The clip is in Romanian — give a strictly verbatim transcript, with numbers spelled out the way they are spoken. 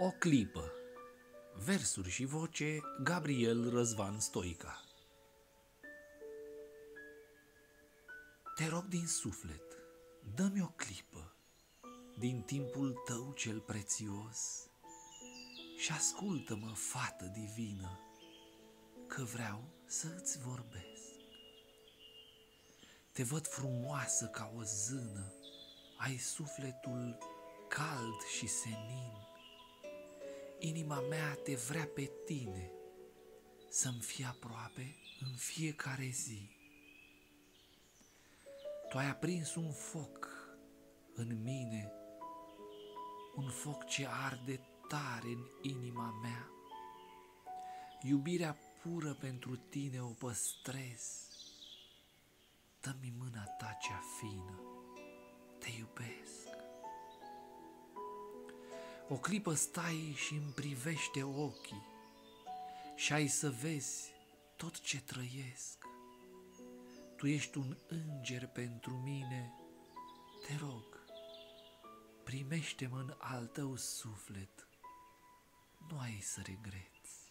O clipă. Versuri și voce Gabriel Răzvan Stoica. Te rog din suflet, dă-mi o clipă din timpul tău cel prețios și ascultă-mă, fată divină, că vreau să îți vorbesc. Te văd frumoasă ca o zână, ai sufletul cald și senin. Inima mea te vrea pe tine, să-mi fii aproape în fiecare zi. Tu ai aprins un foc în mine, un foc ce arde tare în inima mea. Iubirea pură pentru tine o păstrez. Dă-mi mâna ta cea fină, te iubesc. O clipă stai și îmi privește ochii și ai să vezi tot ce trăiesc. Tu ești un înger pentru mine, te rog, primește-mă în al tău suflet, nu ai să regreți.